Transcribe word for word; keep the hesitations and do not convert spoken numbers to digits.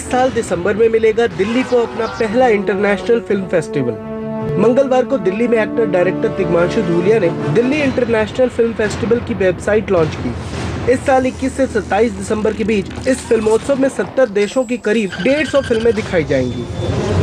इस साल दिसंबर में मिलेगा दिल्ली को अपना पहला इंटरनेशनल फिल्म फेस्टिवल। मंगलवार को दिल्ली में एक्टर डायरेक्टर तिग्मांशु धूलिया ने दिल्ली इंटरनेशनल फिल्म फेस्टिवल की वेबसाइट लॉन्च की। इस साल इक्कीस से सत्ताईस दिसंबर के बीच इस फिल्मोत्सव में सत्तर देशों की करीब डेढ़ सौ फिल्में दिखाई जाएंगी।